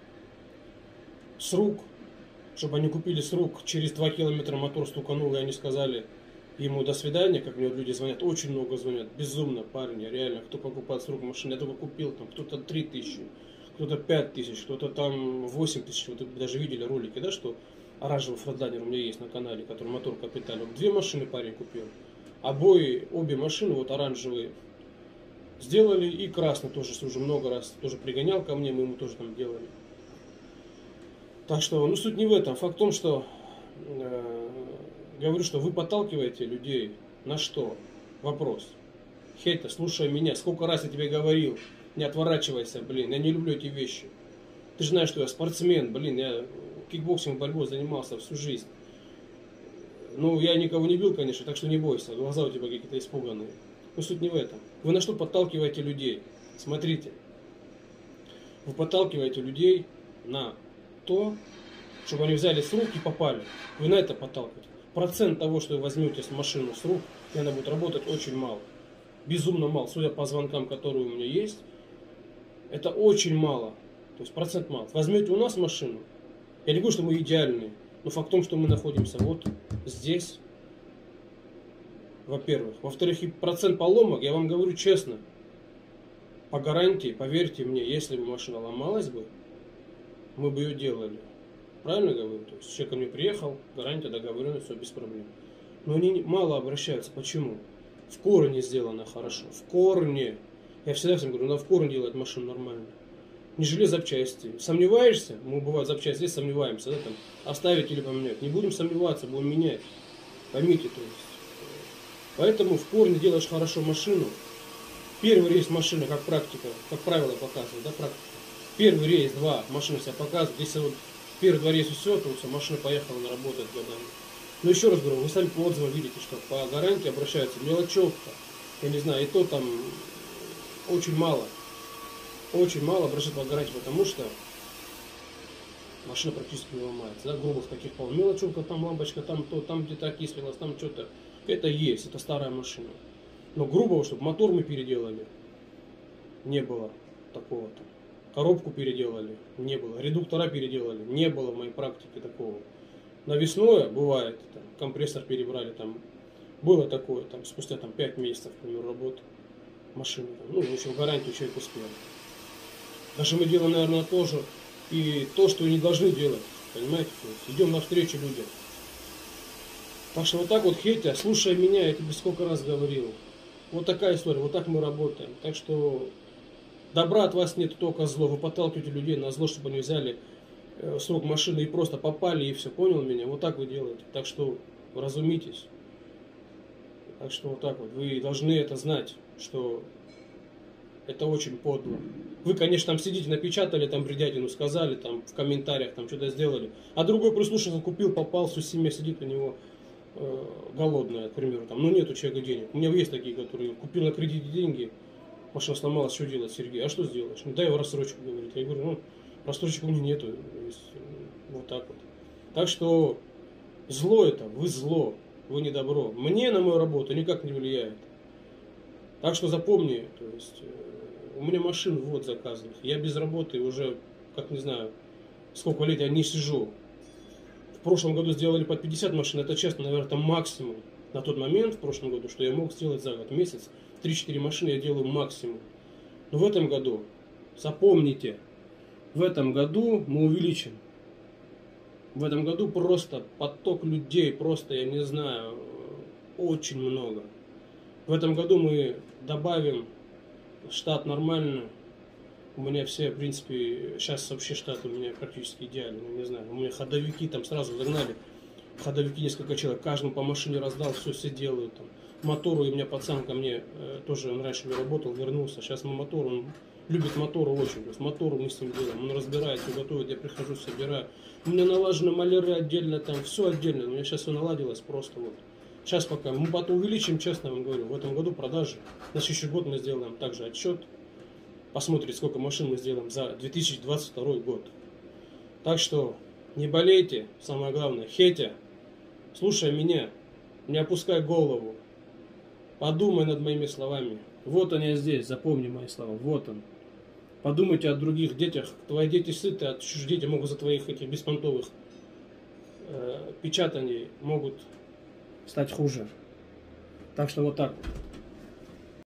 с рук. Чтобы они купили с рук, через 2 километра мотор стуканул, и они сказали ему до свидания, как мне люди звонят, очень много звонят, безумно, парни, реально, кто покупает с рук машины, я только купил, там, кто-то 3000, кто-то 5000, кто-то там 8000, вот вы даже видели ролики, да, что оранжевый фронтлайнер у меня есть на канале, который мотор капитальный, 2 машины парень купил, обе машины, вот оранжевые, сделали, и красный тоже уже много раз тоже пригонял ко мне, мы ему тоже там делали. Так что, ну суть не в этом, факт в том, что говорю, что вы подталкиваете людей на что? Вопрос. Хейта, слушай меня, сколько раз я тебе говорил, не отворачивайся, блин, я не люблю эти вещи. Ты же знаешь, что я спортсмен, блин, я кикбоксингом, борьбой занимался всю жизнь. Ну, я никого не бил, конечно, так что не бойся, глаза у тебя какие-то испуганные. Но суть не в этом. Вы на что подталкиваете людей? Смотрите. Вы подталкиваете людей на то, чтобы они взяли с рук и попали. Вы на это подталкиваете. Процент того, что вы возьмете с машину с рук, и она будет работать, очень мало. Безумно мало. Судя по звонкам, которые у меня есть, это очень мало. То есть процент мало. Возьмете у нас машину, я не говорю, что мы идеальные, но факт в том, что мы находимся вот здесь, во-первых. Во-вторых, и процент поломок, я вам говорю честно, по гарантии, поверьте мне, если бы машина ломалась бы, мы бы ее делали. Правильно говорю? То есть человек ко мне приехал, гарантия, договоренность, все без проблем. Но они мало обращаются. Почему? В корне сделано хорошо. В корне. Я всегда всем говорю, надо в корне делать машину нормально. Не жалей запчасти. Сомневаешься? Мы бывает запчасти здесь сомневаемся, да, там, оставить или поменять. Не будем сомневаться, будем менять. Поймите, то есть. Поэтому в корне делаешь хорошо машину. Первый рейс машины, как практика, как правило показывает, да, практика. Первый рейс, 2, машина себя показывает. Если вот первые 2 рейса все, то все, машина поехала, она работает годами. Но еще раз говорю, вы сами по отзывам видите, что по гарантии обращаются мелочевка. Я не знаю, и то там очень мало. Очень мало обращаются по гарантии, потому что машина практически не ломается. Да? Грубо в таких полно. Мелочевка, там лампочка, там то, там где-то окислилась, там что-то. Это есть, это старая машина. Но грубого, чтобы мотор мы переделали, не было такого-то. Коробку переделали, не было. Редуктора переделали, не было в моей практике такого. Навесное бывает, там, компрессор перебрали, там было такое, там, спустя там, 5 месяцев, к примеру, работы машины. Там, ну, в общем, гарантию человек успел. Даже мы делаем, наверное, тоже и то, что не должны делать. Понимаете? То есть идем навстречу людям. Так что вот так вот, Хейтя, слушай меня, я тебе сколько раз говорил. Вот такая история, вот так мы работаем. Так что добра от вас нет, только зло. Вы подталкиваете людей на зло, чтобы они взяли с рук машины и просто попали, и все, понял меня? Вот так вы делаете. Так что разумитесь. Так что вот так вот. Вы должны это знать, что это очень подло. Вы, конечно, там сидите, напечатали, там бредятину сказали, там в комментариях там что-то сделали. А другой прислушался, купил, попал, всю семья сидит у него голодная, к примеру. Там, ну нет у человека денег. У меня есть такие, которые купил на кредите деньги, машина сломалась, что делать, Сергей? А что сделаешь? Ну дай его рассрочку, говорит. Я говорю, ну рассрочки у меня нету. Вот так вот. Так что зло это, вы зло, вы не добро. Мне на мою работу никак не влияет. Так что запомни, то есть У меня машин вот заказанных. Я без работы уже, как не знаю, сколько лет я не сижу. В прошлом году сделали под 50 машин. Это, честно, наверное, там максимум. На тот момент, в прошлом году, что я мог сделать за год. Месяц 3-4 машины я делаю максимум. Но в этом году, запомните, в этом году мы увеличим. В этом году просто поток людей, просто, я не знаю, очень много. В этом году мы добавим штат нормально. У меня все, в принципе, сейчас вообще штат у меня практически идеальный. Я не знаю, у меня ходовики там сразу загнали. Ходовики несколько человек, каждому по машине раздал, все делают. Там. Мотору, и у меня пацан ко мне тоже, он раньше не работал, вернулся. Сейчас мы мотор, он любит моторы очень. То есть мотору мы с ним делаем, он разбирает, все готовит, я прихожу, собираю. У меня налажены маляры отдельно, там все отдельно. У меня сейчас все наладилось просто вот. Сейчас пока, мы потом увеличим, честно вам говорю, в этом году продажи. На следующий год мы сделаем также отчет. Посмотрим, сколько машин мы сделаем за 2022 год. Так что не болейте, самое главное. Хетя, слушай меня, не опускай голову. Подумай над моими словами. Вот они здесь, запомни мои слова, вот он. Подумайте о других детях. Твои дети сыты, а чужие дети могут за твоих этих беспонтовых печатаний могут стать хуже. Так что вот так.